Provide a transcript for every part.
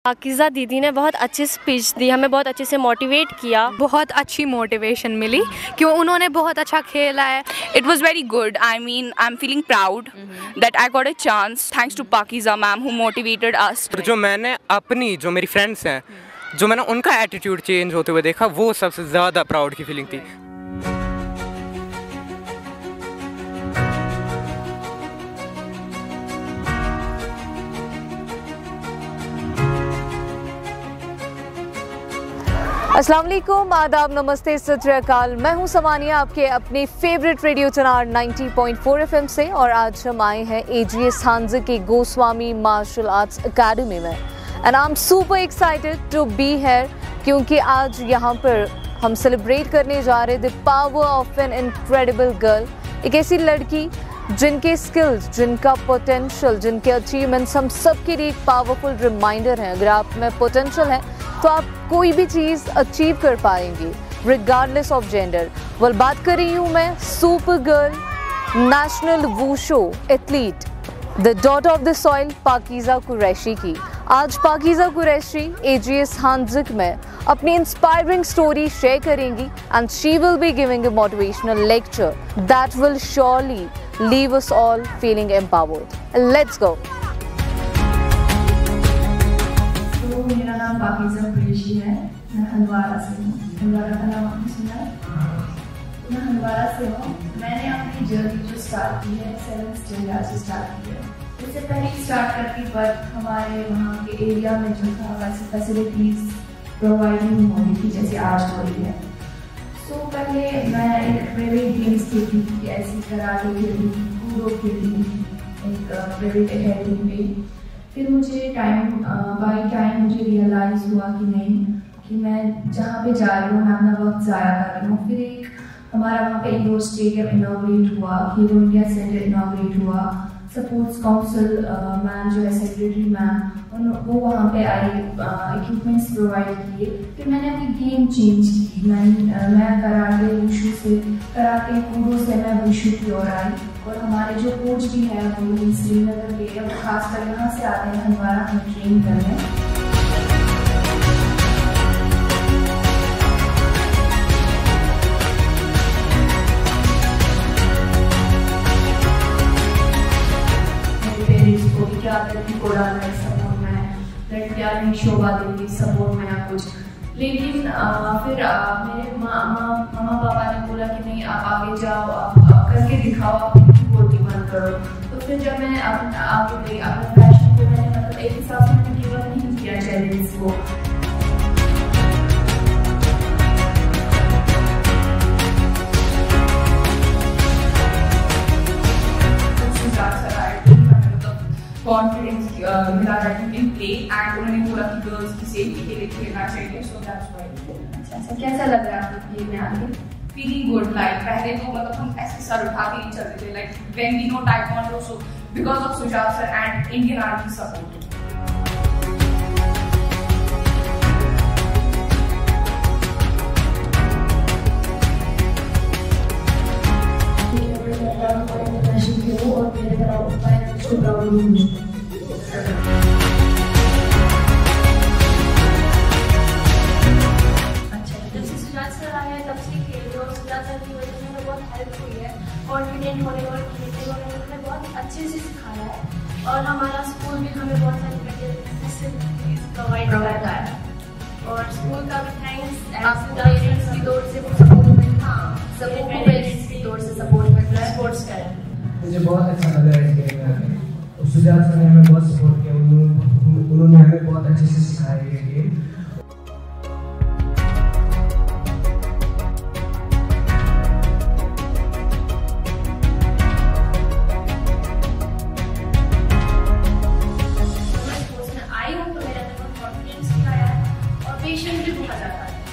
पाकिज़ा दीदी ने बहुत अच्छी स्पीच दी, हमें बहुत अच्छे से मोटिवेट किया, बहुत अच्छी मोटिवेशन मिली क्यों उन्होंने बहुत अच्छा खेला है। It was very good. I mean, I'm feeling proud that I got a chance thanks to Pakiza ma'am who motivated us. जो मैंने अपनी जो मेरी फ्रेंड्स हैं जो मैंने उनका एटीट्यूड चेंज होते हुए देखा वो सबसे ज़्यादा प्राउड की फीलिंग थी। अस्सलाम वालेकुम, आदाब, नमस्ते, सत श्री अकाल। मैं हूं समानिया आपके अपने फेवरेट रेडियो चनार 90.4 FM से और आज हम आए हैं AGS हांजे के गोस्वामी मार्शल आर्ट्स एकेडमी में and I am super excited to be here क्योंकि आज यहां पर हम सेलिब्रेट करने जा रहे the power of an incredible girl, एक ऐसी लड़की जिनके स्किल्स, जिनका पोटेंशियल, जिनके अचीवमेंट्स हम सबके लिए एक पावरफुल रिमाइंडर हैं। अगर आप में पोटेंशियल है तो आप कोई भी चीज़ अचीव कर पाएंगे रिगार्डलेस ऑफ जेंडर। वेल, बात कर रही हूँ मैं super girl, national wushu athlete, the daughter of the soil Pakiza Qureshi की। आज पाकिज़ा कुरैशी AGS हांजे में अपनी इंस्पायरिंग स्टोरी शेयर करेंगी and she will be giving a motivational lecture that will surely leave us all feeling empowered. Let's go. मेरा नाम पाकिज़ा कुरैशी है, मैं हंदवारा से हूँ। हंदवारा का नाम आपने सुना है? मैं हंदवारा से हूँ। मैंने अपनी जर्नी जो स्टार्ट की है 7th स्टैंडर्ड से स्टार्ट की है। इससे पहले स्टार्ट करती बट हमारे वहाँ के एरिया में जो था वैसे फैसिलिटीज़ प्रोवाइड नहीं होती थी जैसे आज हो रही है। सो पहले मैं एक प्राइवेट गेम्स खेलती थी, ऐसी कराटे खेलती थी, कूडो खेलती थी एक प्राइवेट अकेडमी पे। फिर मुझे बाई टाइम मुझे रियलाइज़ हुआ कि नहीं, कि मैं जहाँ पे जा रही हूँ मैं अपना वक्त ज़ाया कर रही हूँ। फिर एक हमारा वहाँ पे इंडोर स्टेडियम इनॉग्रेट हुआ, खेलो इंडिया सेंटर इनॉग्रेट हुआ, स्पोर्ट्स काउंसिल मैम जो है सेक्रेटरी मैम वो वहाँ पे आए, इक्विपमेंट्स प्रोवाइड किए। फिर मैंने अपनी गेम चेंज की। मैं कराटे वुशु से, कराटे कूडो से मैं वुशु की ओर आई और हमारे जो कोच भी हैं वो श्रीनगर के और खासकर यहाँ से आते हैं हंदवारा हमें ट्रेन करने। क्या करती कोड़ा में सपोर्ट में, लड़कियाँ नहीं शोभा देती सपोर्ट में या कुछ। लेकिन फिर मेरे मामा पापा ने बोला कि नहीं आप आगे जाओ, आप करके दिखाओ, आप बोलती बंद करो। तो फिर जब मैं आगे गई अपने पैशन को मैंने मतलब एक हिसाब से मैंने गिव अप नहीं किया चैलेंज को। कॉन्फिडेंस मिला that you can play and उन्होंने बोला कि गर्ल्स की सेफ्टी के लिए खेलना चाहिए। So that's why. अच्छा, कैसा लग रहा है आपको गेम में आके? Feeling good. लाइक पहले तो मतलब हम ऐसे सर उठा के नहीं चलते थे, like when we know taekwondo, so because of Sujat sir and Indian army support. और मेरे अच्छा, जब से सुजात सर आए हैं तब से खेल रहे हो। सुजात सर की वजह से हमें बहुत हेल्प हुई है, कॉन्फिडेंट होने और खेलने और हमें बहुत अच्छे से सिखाया है और हमारा स्कूल भी हमें बहुत सारी फैसिलिटीज प्रोवाइड करता है और स्कूल का भी थैंक्स आपको पेरेंट्स की तौर से सपोर्ट मिलता है, सबको पेरेंट्स की तौर से सपोर्ट मिलता है स्पोर्ट्स का। मुझे बहुत अच्छा लगा इस गेम में आके। सुजात सर ने हमें बहुत सपोर्ट किया, उन्होंने हमें बहुत अच्छे से सिखाया ये गेम। आई हूँ तो मेरे अंदर कॉन्फिडेंस भी आया है और पेशेंस भी बहुत ज़्यादा है।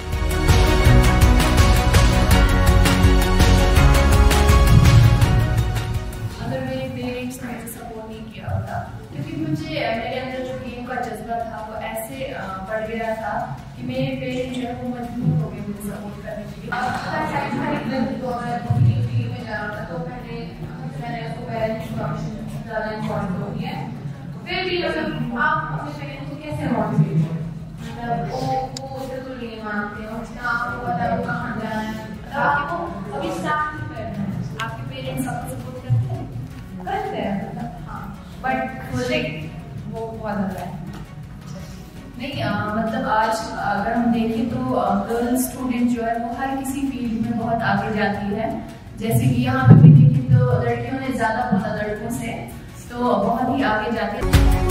अगर मेरे पेरेंट्स ने मुझे सपोर्ट नहीं किया होता, क्योंकि मुझे मेरे अंदर जो गेम का जज्बा था वो ऐसे बढ़ गया था कि मेरे पेरेंट्स जो है वो मजबूर हो गए मुझे सपोर्ट करने के लिए। तो अगर टीम में जा रहा था तो मैंने उसको पेरेंट्स ज़्यादा इम्पोर्टेंट हो गया। फिर भी मतलब आप अपने पेरेंट्स कैसे मोटिवेट हो? मतलब वो उधर तो नहीं मानते और जितना आपको पता है वो कहाँ जाना है, मतलब आपको अभी स्टार्ट नहीं करना है, आपके पेरेंट्स आपको सपोर्ट करते हैं मतलब हाँ, बट प्रोजेक्ट वो बहुत ज़्यादा है नहीं। मतलब आज अगर हम देखें तो गर्ल्स स्टूडेंट जो है वो हर किसी फील्ड में बहुत आगे जाती है। जैसे कि यहाँ पे भी देखें तो लड़कियों ने ज़्यादा बोला लड़कों से, तो बहुत ही आगे जाते हैं,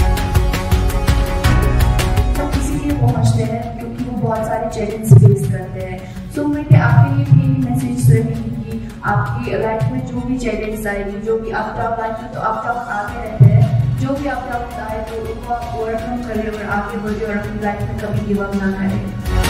तो किसी के पहुँचते हैं क्योंकि वो बहुत सारे चैलेंज फेस करते हैं। सो मेरे आपके लिए भी मैसेज रहेगी कि आपकी लाइफ में जो भी चैलेंज आएगी, जो भी आपका लाइफ में तो आप आगे रहते हैं, जो भी आपका होता है तो उनको आप ओवरकम करें और आगे बढ़े और अपनी लाइफ में कभी गिव अप ना करें।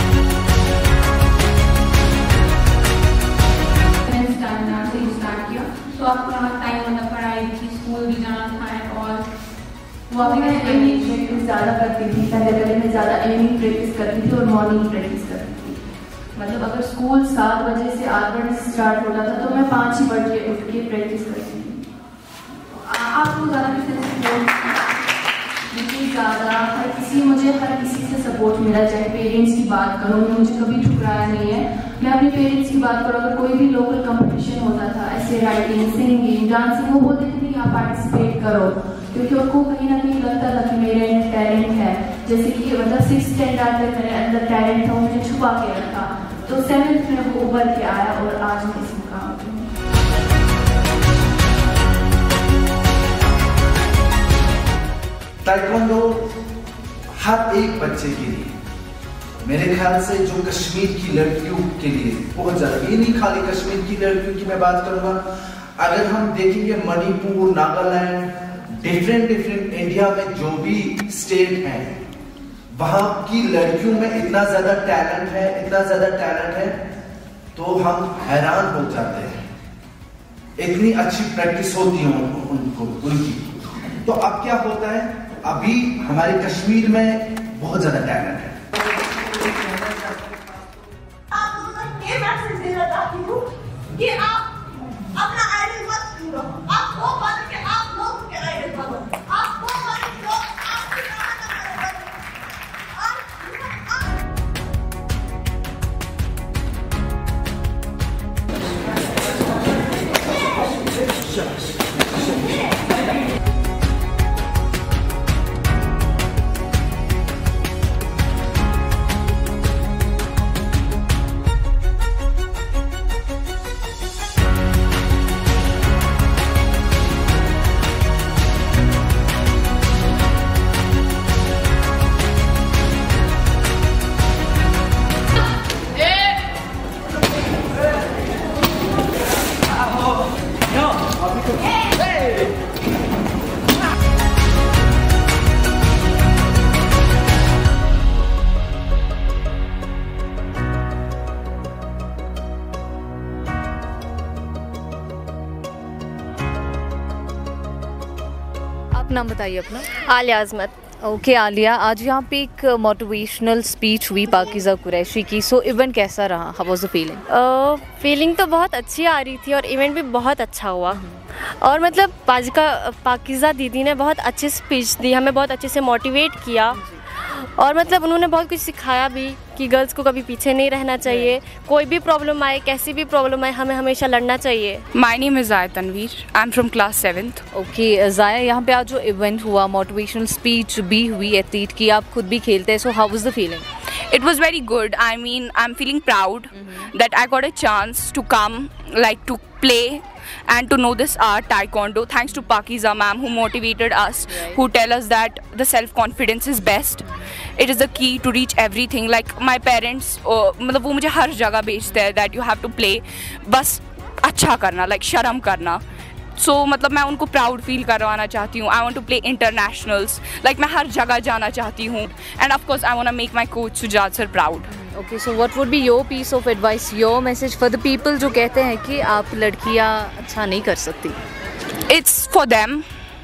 स्टार्ट किया तो आपका टाइम मतलब पढ़ाई थी, स्कूल भी जाना था और वो अपनी एमिंग प्रैक्टिस ज़्यादा करती थी। पहले मैं ज़्यादा एमिंग प्रैक्टिस करती थी और मॉर्निंग प्रैक्टिस करती थी। मतलब अगर स्कूल 7 बजे से 8 बजे से स्टार्ट होता था तो मैं 5 ही बजे उठ के प्रैक्टिस करती थी। आपको ज़्यादा बिल्कुल ज़्यादा हर किसी से सपोर्ट मिला। चाहे पेरेंट्स की बात करो, मुझे कभी ठुकराया नहीं है। मैं अपने पेरेंट्स की बात करूँ, अगर कोई भी लोकल कंपटीशन होता था ऐसे राइटिंग, सिंगिंग, डांसिंग, वो बोलते थे यहाँ पार्टिसिपेट करो, क्योंकि उनको कहीं ना कहीं लगता था कि मेरे अंदर टैलेंट है। जैसे कि मतलब 6th स्टैंडर्ड तक मेरे अंदर टैलेंट था, वो मुझे छुपा के रखा, तो 7th में वो उभर के आया और आज मैं इस मुकाम पे हूँ। ताइक्वांडो हर एक बच्चे के लिए, मेरे ख्याल से जो कश्मीर की लड़कियों के लिए बहुत ज्यादा, ये नहीं खाली कश्मीर की लड़कियों की मैं बात करूंगा, अगर हम देखेंगे मणिपुर, नागालैंड, डिफरेंट इंडिया में जो भी स्टेट हैं, वहां की लड़कियों में इतना ज्यादा टैलेंट है, तो हम हैरान हो जाते हैं। इतनी अच्छी प्रैक्टिस होती है उनकी। तो अब क्या होता है, अभी हमारे कश्मीर में बहुत ज्यादा टैलेंट है। आपको ये मैसेज देना चाहती हूँ कि आप अपना आइडल मत चुनो, आप वो बन के आप लोग के आइडल बनो, आप वो बन के लोग आपकी नाम बताइए अपना। आलिया अजमत। ओके आलिया, आज यहाँ पे एक मोटिवेशनल स्पीच हुई पाकिज़ा कुरैशी की। सो इवेंट कैसा रहा? How was the feeling? Feeling तो बहुत अच्छी आ रही थी और इवेंट भी बहुत अच्छा हुआ। और मतलब पाकिज़ा दीदी ने बहुत अच्छी स्पीच दी, हमें बहुत अच्छे से मोटिवेट किया और मतलब उन्होंने बहुत कुछ सिखाया भी कि गर्ल्स को कभी पीछे नहीं रहना चाहिए, कोई भी प्रॉब्लम आए, कैसी भी प्रॉब्लम आए, हमें हमेशा लड़ना चाहिए। My name is Zaya Tanveer, I am from class 7th। Okay Zaya, यहाँ पे आज जो इवेंट हुआ, मोटिवेशनल स्पीच भी हुई एथलीट की, आप खुद भी खेलते हैं, so how was the feeling? It was very good. I mean, I'm feeling proud that I got a chance to come, like to play and to know this art, Taekwondo, thanks to Pakiza ma'am who motivated us, who tell us that the self-confidence is best. It is the key to reach everything. Like my parents, मतलब वो मुझे हर जगह भेजते हैं that you have to play, बस अच्छा करना, like शर्म करना। So मतलब मैं उनको प्राउड फील करवाना चाहती हूँ। I want to play internationals, like मैं हर जगह जाना चाहती हूँ। And of course I want to make my coach Sujat sir proud. Okay, so what would be your piece of advice, your message for the people जो कहते हैं कि आप लड़कियाँ अच्छा नहीं कर सकती? It's for them.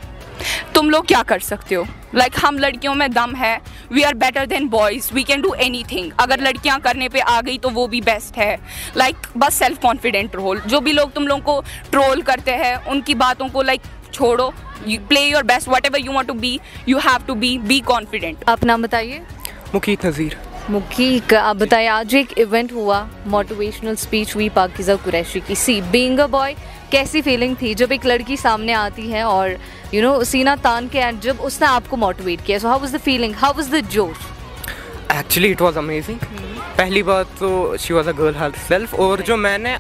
तुम लोग क्या कर सकते हो? Like हम लड़कियों में दम है। We are better than boys. We can do anything. अगर लड़कियां करने पे आ गई तो वो भी बेस्ट है। Like बस सेल्फ कॉन्फिडेंट रहो। जो भी लोग तुम लोगों को ट्रोल करते हैं उनकी बातों को like छोड़ो You play your best, whatever you want to be, you have to be confident. आप नाम बताइए। मुकीत नज़ीर। मुकीक, आप बताइए, आज एक इवेंट हुआ, मोटिवेशनल स्पीच हुई पाकिज़ा कुरैशी की। सी बीइंग अ बॉय, कैसी फीलिंग थी जब एक लड़की सामने आती है और सीना तान के एंड जब उसने आपको मोटिवेट किया? So how was the feeling, how was the जोश? Actually it was amazing. पहली बात तो she was a girl herself, और जो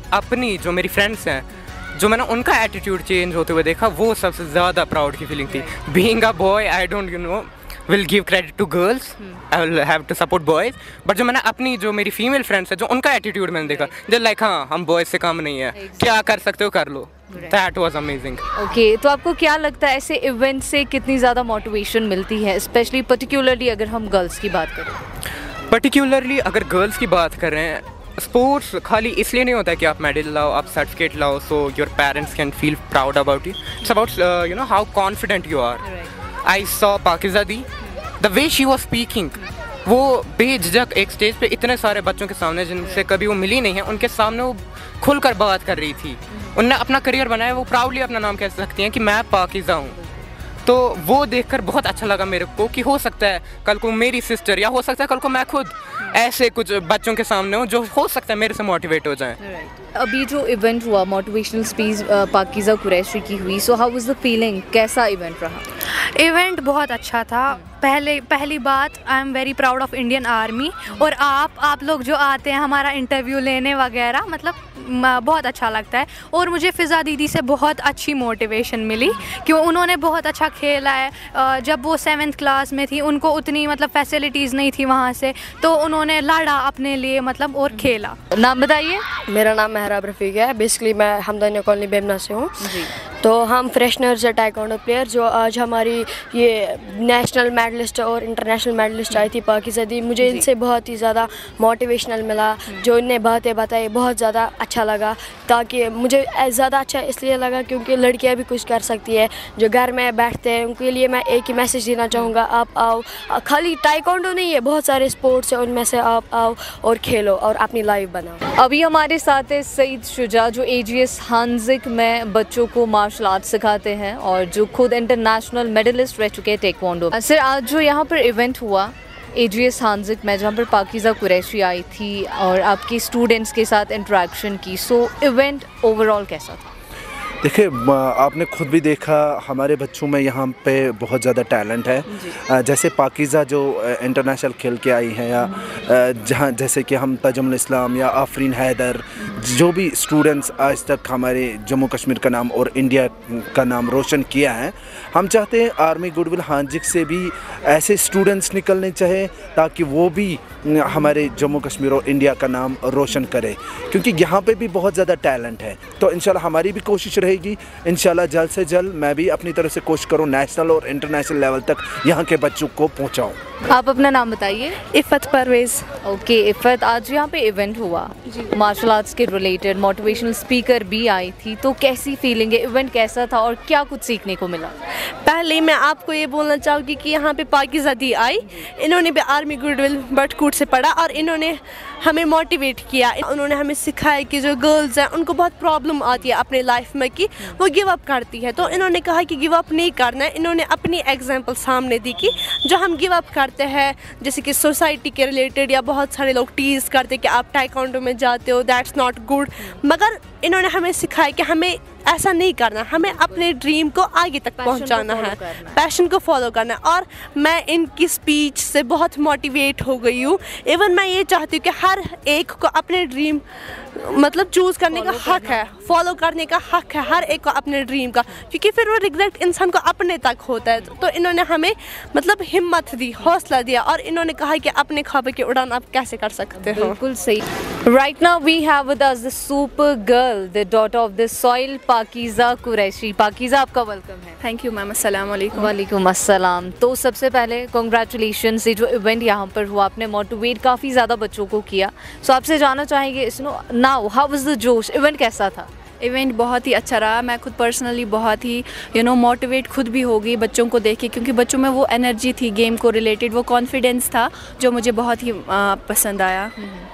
मेरी फ्रेंड्स हैं, जो मैंने उनका एटीट्यूड चेंज होते हुए देखा, वो सबसे ज़्यादा प्राउड की फीलिंग थी। Being a boy, I don't will give credit to girls, I will have to support boys, but जो मेरी फीमेल फ्रेंड्स है, जो उनका एटीट्यूड मैंने देखा, जो लाइक हाँ हम बॉयज़ से काम नहीं है, क्या कर सकते हो कर लो। That was amazing. Okay, तो आपको क्या लगता है ऐसे इवेंट से कितनी ज़्यादा मोटिवेशन मिलती है, स्पेशली पर्टिकुलरली अगर हम गर्ल्स की बात करें? पर्टिकुलरली अगर गर्ल्स की बात कर रहे हैं, स्पोर्ट्स खाली इसलिए नहीं होता है कि आप मेडल लाओ, आप सर्टिफिकेट लाओ, so your parents can feel proud about you. It's about how confident you are. I saw Pakiza di, the way she was speaking, वो बेझिझक एक स्टेज पे इतने सारे बच्चों के सामने जिनसे कभी वो मिली नहीं है, उनके सामने वो खुलकर बात कर रही थी। उनने अपना करियर बनाया, वो प्राउडली अपना नाम कह सकती हैं कि मैं पाकिज़ा हूँ। तो वो देखकर बहुत अच्छा लगा मेरे को कि हो सकता है कल को मेरी सिस्टर, या हो सकता है कल को मैं खुद ऐसे कुछ बच्चों के सामने हूँ जो हो सकता है मेरे से मोटिवेट हो जाएं। अभी जो इवेंट हुआ मोटिवेशनल स्पीच पाकिज़ा कुरैशी की हुई, so how was the feeling, कैसा इवेंट रहा? इवेंट बहुत अच्छा था। पहली बात, I am very proud of Indian army, और आप लोग जो आते हैं हमारा इंटरव्यू लेने वगैरह, मतलब बहुत अच्छा लगता है। और मुझे फ़िज़ा दीदी से बहुत अच्छी मोटिवेशन मिली, क्यों उन्होंने बहुत अच्छा खेला है। जब वो 7th क्लास में थी, उनको उतनी मतलब फैसिलिटीज़ नहीं थी वहाँ से, तो उन्होंने लड़ा अपने लिए मतलब और खेला। नाम बताइए। मेरा नाम महराब रफ़ीक है। बेसिकली मैं हमदनिया कॉलोनी बेमना से हूँ। तो हम फ्रेशनर्स टाइकोंडो प्लेयर, जो आज हमारी ये नेशनल मेडलिस्ट और इंटरनेशनल मेडलिस्ट आई थी पाकिज़ा दी, मुझे इनसे बहुत ही ज़्यादा मोटिवेशनल मिला। जो इनने बातें बताई बहुत ज़्यादा अच्छा लगा, ताकि मुझे ज़्यादा अच्छा इसलिए लगा क्योंकि लड़कियां भी कुछ कर सकती है। जो घर में बैठते हैं उनके लिए मैं एक ही मैसेज देना चाहूँगा, आप आओ। खाली टाइकोंडो नहीं है, बहुत सारे स्पोर्ट्स हैं, उनमें से आप आओ और खेलो और अपनी लाइफ बनाओ। अभी हमारे साथ है सईद शुजा, जो AGS हांजिक में बच्चों को मार्शल आर्ट सिखाते हैं और जो खुद इंटरनेशनल मेडलिस्ट रह चुके हैं टेक्वांडो। सर, आज जो यहाँ पर इवेंट हुआ AGS हांजिक में, जहाँ पर पाकिज़ा कुरैशी आई थी और आपके स्टूडेंट्स के साथ इंटरेक्शन की, सो इवेंट ओवरऑल कैसा था? देखिए, आपने खुद भी देखा हमारे बच्चों में यहाँ पे बहुत ज़्यादा टैलेंट है। जैसे पाकिज़ा जो इंटरनेशनल खेल के आई हैं, या जहाँ जैसे कि हम तजमुल इस्लाम या आफरीन हैदर, जो भी स्टूडेंट्स आज तक हमारे जम्मू कश्मीर का नाम और इंडिया का नाम रोशन किया है, हम चाहते हैं आर्मी गुडविल हांजिक से भी ऐसे स्टूडेंट्स निकलने चाहिए ताकि वो भी हमारे जम्मू कश्मीर और इंडिया का नाम रोशन करे, क्योंकि यहाँ पे भी बहुत ज़्यादा टैलेंट है। तो इंशाल्लाह हमारी भी कोशिश रहेगी, इंशाल्लाह जल्द से जल्द मैं भी अपनी तरफ से कोशिश करूँ नेशनल और इंटरनेशनल लेवल तक यहाँ के बच्चों को पहुँचाऊँ। आप अपना नाम बताइए। इफ़त परवेज़। ओके इफ़त, आज यहाँ पे इवेंट हुआ मार्शल आर्ट्स के रिलेटेड, मोटिवेशनल स्पीकर भी आई थी, तो कैसी फीलिंग है, इवेंट कैसा था और क्या कुछ सीखने को मिला? पहले मैं आपको ये बोलना चाहूँगी कि यहाँ पे पाकिज़ा दी आई, इन्होंने भी आर्मी गुडविल बटकूट से पढ़ा और इन्होंने हमें मोटिवेट किया। उन्होंने हमें सिखाया कि जो गर्ल्स हैं उनको बहुत प्रॉब्लम आती है अपने लाइफ में कि वो गिव अप करती है, तो इन्होंने कहा कि गिव अप नहीं करना है। इन्होंने अपनी एग्जांपल सामने दी कि जो हम गिव अप करते हैं, जैसे कि सोसाइटी के रिलेटेड, या बहुत सारे लोग टीज़ करते कि आप टाइकोंडो में जाते हो, दैट्स नॉट गुड, मगर इन्होंने हमें सिखाया कि हमें ऐसा नहीं करना, हमें अपने ड्रीम को आगे तक पहुंचाना है, पैशन को फॉलो करना है। और मैं इनकी स्पीच से बहुत मोटिवेट हो गई हूँ। इवन मैं ये चाहती हूँ कि हर एक को अपने ड्रीम मतलब चूज़ करने का हक है, फॉलो करने का हक है हर एक को अपने ड्रीम का, क्योंकि फिर वो रिग्रेट इंसान को अपने तक होता है। तो इन्होंने हमें मतलब हिम्मत दी, हौसला दिया, और इन्होंने कहा कि अपने ख्वाबों की उड़ान आप कैसे कर सकते हो। बिल्कुल सही। Right now we have with us the super girl, the daughter of the soil, Pakiza Qureshi. Pakiza, आपका वेलकम है। Thank you ma'am. अस्सलाम वालेकुम। वालेकुम अस्सलाम। तो सबसे पहले कॉन्ग्रेचुलेशन, ये जो इवेंट यहाँ पर हुआ आपने मोटिवेट काफ़ी ज़्यादा बच्चों को किया। सो आपसे जानना चाहेंगे नाउ हाउ वाज द जोश, इवेंट कैसा था? इवेंट बहुत ही अच्छा रहा। मैं खुद पर्सनली बहुत ही मोटिवेट खुद भी हो गई बच्चों को देख के, क्योंकि बच्चों में वो एनर्जी थी गेम को रिलेटेड, वो कॉन्फिडेंस था जो मुझे बहुत ही पसंद आया।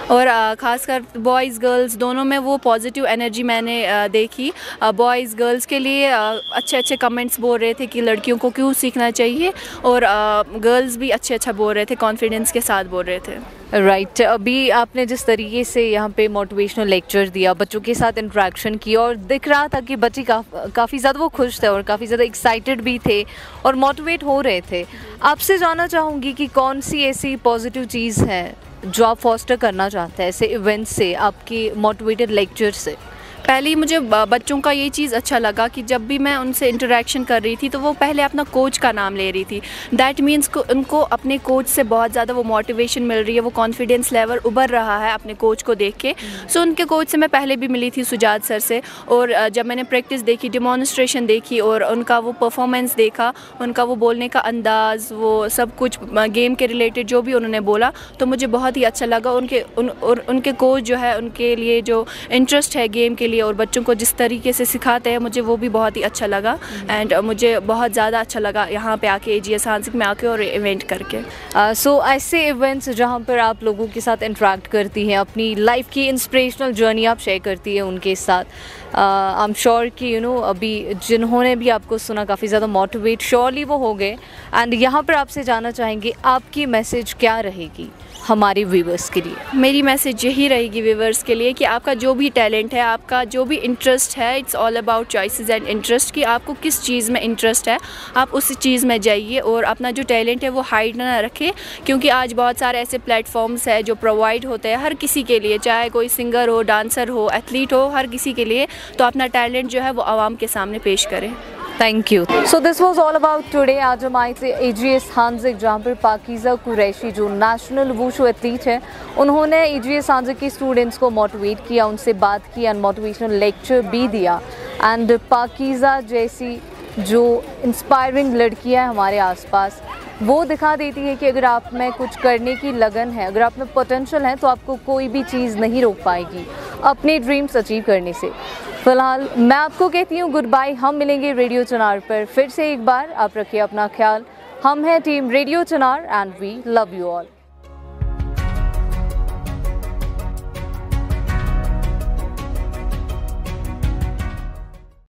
और ख़ासकर बॉयज़ गर्ल्स दोनों में वो पॉजिटिव एनर्जी मैंने देखी। बॉयज़ गर्ल्स के लिए अच्छे अच्छे कमेंट्स बोल रहे थे कि लड़कियों को क्यों सीखना चाहिए, और गर्ल्स भी अच्छा बोल रहे थे, कॉन्फिडेंस के साथ बोल रहे थे। राइट अभी आपने जिस तरीके से यहाँ पे मोटिवेशनल लेक्चर दिया, बच्चों के साथ इंटरेक्शन की, और दिख रहा था कि बच्चे काफ़ी ज़्यादा वो खुश थे और काफ़ी ज़्यादा एक्साइटेड भी थे और मोटिवेट हो रहे थे। आपसे जानना चाहूँगी कि कौन सी ऐसी पॉजिटिव चीज़ है जो आप फॉस्टर करना चाहते हैं ऐसे इवेंट से, आपके मोटिवेटेड लेक्चर से? पहले मुझे बच्चों का ये चीज़ अच्छा लगा कि जब भी मैं उनसे इंटरेक्शन कर रही थी तो वो पहले अपना कोच का नाम ले रही थी। दैट मीन्स उनको अपने कोच से बहुत ज़्यादा वो मोटिवेशन मिल रही है, वो कॉन्फिडेंस लेवल उभर रहा है अपने कोच को देख के। सो उनके कोच से मैं पहले भी मिली थी, सुजात सर से, और जब मैंने प्रैक्टिस देखी, डिमॉन्स्ट्रेशन देखी और उनका वो परफॉर्मेंस देखा, उनका वो बोलने का अंदाज़, वो सब कुछ गेम के रिलेटेड जो भी उन्होंने बोला, तो मुझे बहुत ही अच्छा लगा। उनके कोच जो है, उनके लिए जो इंटरेस्ट है गेम के लिए और बच्चों को जिस तरीके से सिखाते हैं, मुझे वो भी बहुत ही अच्छा लगा। एंड मुझे बहुत ज़्यादा अच्छा लगा यहाँ पे आके, AGS हांसिक में आके और इवेंट करके। सो ऐसे इवेंट्स जहाँ पर आप लोगों के साथ इंटरेक्ट करती हैं, अपनी लाइफ की इंस्पिरेशनल जर्नी आप शेयर करती हैं उनके साथ, आई एम श्योर कि अभी जिन्होंने भी आपको सुना काफ़ी ज़्यादा मोटिवेट श्योरली वो हो गए। एंड यहाँ पर आपसे जानना चाहेंगे आपकी मैसेज क्या रहेगी हमारे व्यूवर्स के लिए? मेरी मैसेज यही रहेगी व्यूवर्स के लिए कि आपका जो भी टैलेंट है, आपका जो भी इंटरेस्ट है, it's all about choices and interest, कि आपको किस चीज़ में इंटरेस्ट है आप उस चीज़ में जाइए और अपना जो टैलेंट है वो हाइड ना रखें, क्योंकि आज बहुत सारे ऐसे प्लेटफॉर्म्स हैं जो प्रोवाइड होते हैं हर किसी के लिए, चाहे कोई सिंगर हो, डांसर हो, एथलीट हो, हर किसी के लिए। तो अपना टैलेंट जो है वो आवाम के सामने पेश करें। Thank you. So this was all about today. आज हम आए थे AGS हांसिक, जहाँ पर पाकीज़ा कुरैशी जो नेशनल वुशु एथलीट है, उन्होंने AGS हांसिक के स्टूडेंट्स को मोटिवेट किया, उनसे बात की एंड मोटिवेशनल लेक्चर भी दिया। एंड पाकीज़ा जैसी जो इंस्पायरिंग लड़कियाँ हैं हमारे आसपास, वो दिखा देती है कि अगर आप में कुछ करने की लगन है, अगर आप में पोटेंशियल है, तो आपको कोई भी चीज़ नहीं रोक पाएगी अपने ड्रीम्स अचीव करने से। फिलहाल मैं आपको कहती हूँ गुड बाय। हम मिलेंगे रेडियो चनार पर फिर से एक बार। आप रखिए अपना ख्याल। हम हैं team radio Chinar and we love you all.